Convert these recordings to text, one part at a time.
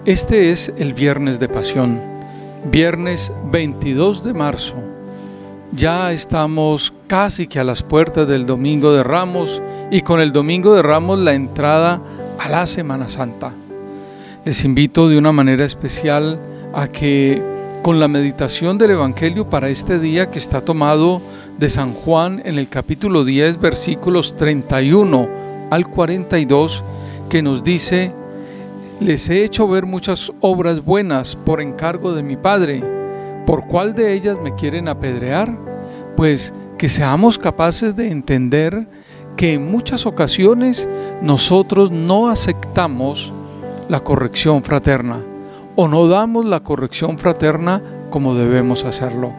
Este es el Viernes de Pasión, viernes 22 de marzo. Ya estamos casi que a las puertas del Domingo de Ramos y con el Domingo de Ramos la entrada a la Semana Santa. Les invito de una manera especial a que con la meditación del Evangelio para este día, que está tomado de San Juan en el capítulo 10, versículos 31 al 42, que nos dice: les he hecho ver muchas obras buenas por encargo de mi Padre. ¿Por cuál de ellas me quieren apedrear? Pues que seamos capaces de entender que en muchas ocasiones nosotros no aceptamos la corrección fraterna o no damos la corrección fraterna como debemos hacerlo.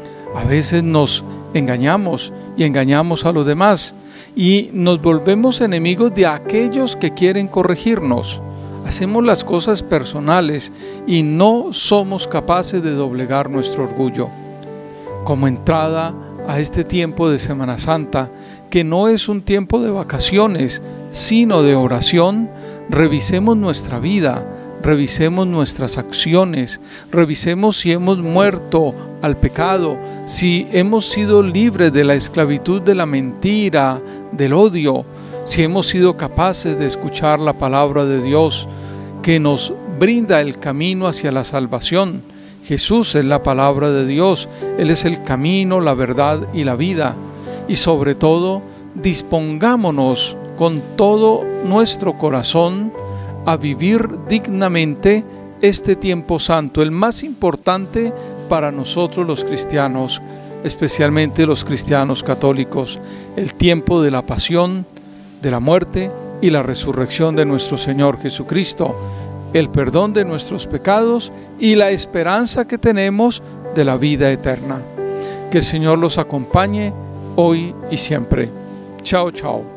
A veces nos engañamos y engañamos a los demás y nos volvemos enemigos de aquellos que quieren corregirnos. Hacemos las cosas personales y no somos capaces de doblegar nuestro orgullo. Como entrada a este tiempo de Semana Santa, que no es un tiempo de vacaciones, sino de oración, revisemos nuestra vida, revisemos nuestras acciones, revisemos si hemos muerto al pecado, si hemos sido libres de la esclavitud de la mentira, del odio, si hemos sido capaces de escuchar la palabra de Dios que nos brinda el camino hacia la salvación. Jesús es la palabra de Dios, Él es el camino, la verdad y la vida. Y sobre todo, dispongámonos con todo nuestro corazón a vivir dignamente este tiempo santo, el más importante para nosotros los cristianos, especialmente los cristianos católicos, el tiempo de la pasión, de la muerte y la resurrección de nuestro Señor Jesucristo, el perdón de nuestros pecados y la esperanza que tenemos de la vida eterna. Que el Señor los acompañe hoy y siempre. Chao, chao.